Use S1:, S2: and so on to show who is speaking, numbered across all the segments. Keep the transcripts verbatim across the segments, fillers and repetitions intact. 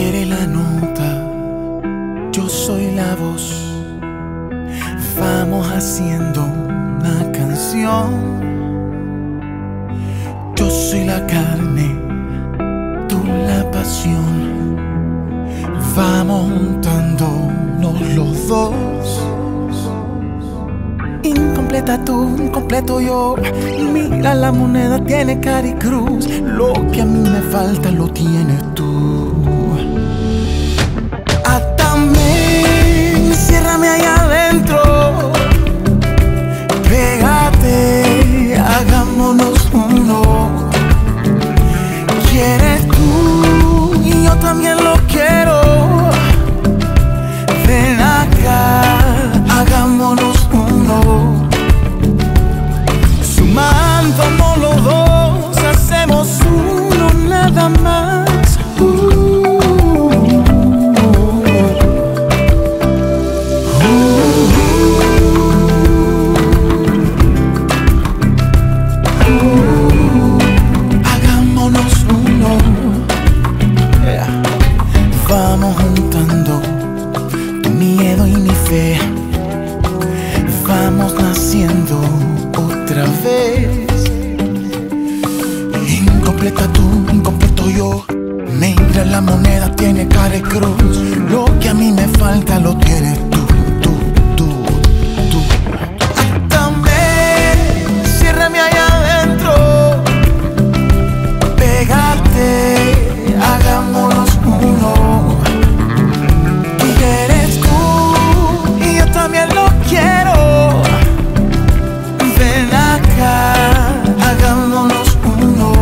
S1: eres la nota, yo soy la voz. Vamos haciendo una canción. Yo soy la carne, tú la pasión. Vamos juntándonos los dos. Incompleta tú, incompleto yo. Mira, la moneda tiene cara y cruz. Lo que a mí me falta lo tienes tú. Atame, enciérrame allá adentro. Pégate, hagámonos uno. Quieres tú y yo también lo quiero. Ven acá, hagámonos uno. Sumándonos los dos, hacemos uno nada más. uh. Vamos juntando tu miedo y mi fe. Vamos naciendo otra vez. Incompleta tú, incompleto yo. Mira, la moneda tiene cara y cruz. Lo que a mí me falta lo tienes tú, tú, tú, tú. Atame, ciérrame allá adentro. Pégate, hagámonos uno. También lo quiero. Ven acá, hagámonos uno.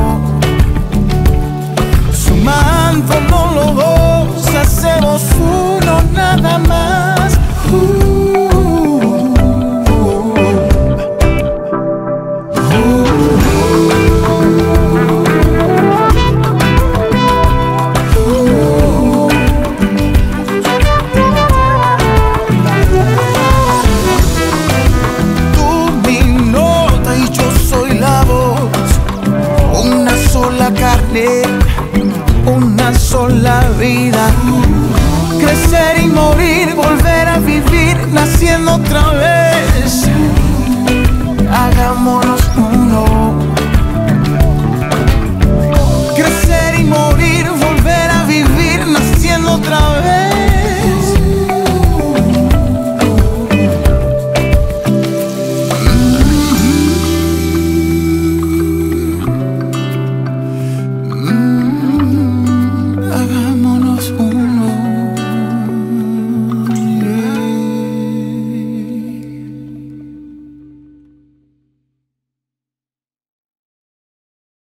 S1: Sumándonos los dos, hacemos uno nada más. uh. Una sola vida, crecer y morir, volver a vivir, naciendo otra vez.